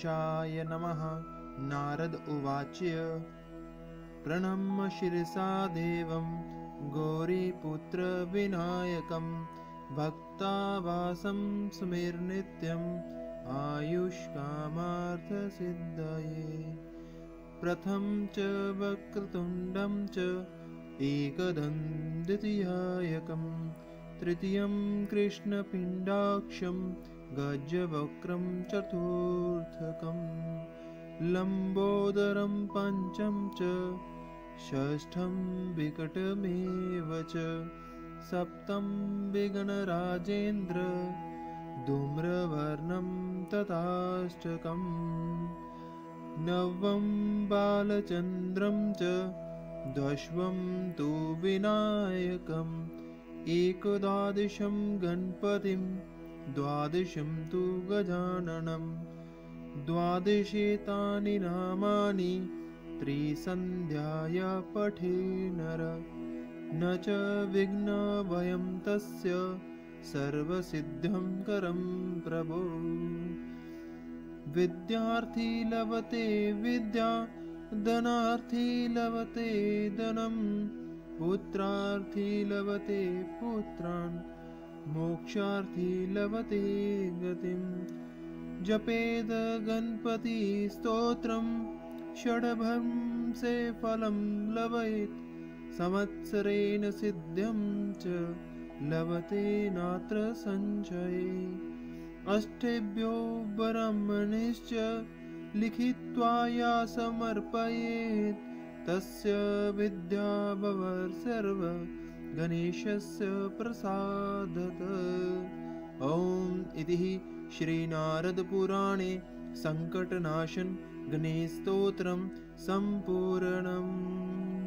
गणेशाय नमः। नारद उवाच प्रणम्य शिरसा देवं गौरीपुत्र विनायकं भक्तावासं स्मरन्नित्यम् आयुष्कामार्थसिद्धये। प्रथमं च वक्रतुण्डं च एकदं द्वितीयकं तृतीयं कृष्णपिण्डाक्षं गजवक्त्रं चतुर्थकं लम्बोदरं पञ्चमं च षष्ठं विकटमेव च सप्तमं विघ्नराजेन्द्र धूम्रवर्णं तथाष्टकम् नवमं बालचन्द्रं च दशमं तु विनायकम् एकदुद्वादशं गणपतिं द्वादशं तु गजाननं द्वादशेतानि नामानि त्रिसन्ध्याया पठे नर न च विघ्नभयं तस्य सर्वसिद्धिं करं प्रभो। विद्यार्थी लभते विद्या धनार्थी लभते धनं पुत्रार्थी लभते पुत्रान् मोक्षार्थी लभते गतिं। जपेद गणपति स्तोत्रं षड्भं से फलं लभेत् संवत्सरेण सिद्धिं च लभते नात्र संशये। अष्टेभ्यो ब्राह्मणैश्च लिखित्वा या समर्पयेत् तस्य विद्या भवेत् सर्व गणेशस्य प्रसादतः। ॐ इति श्रीनारदपुराणे सङ्कटनाशन गणेशस्तोत्रं सम्पूर्णम्।